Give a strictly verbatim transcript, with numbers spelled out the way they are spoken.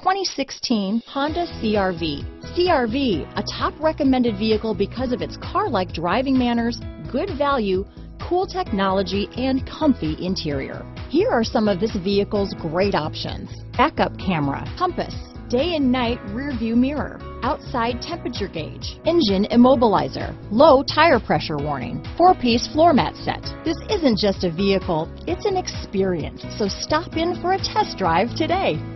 twenty sixteen Honda C R V. C R V, a top recommended vehicle because of its car-like driving manners, good value, cool technology, and comfy interior. Here are some of this vehicle's great options: backup camera, compass, day and night rear view mirror, outside temperature gauge, engine immobilizer, low tire pressure warning, four-piece floor mat set. This isn't just a vehicle, it's an experience. So stop in for a test drive today.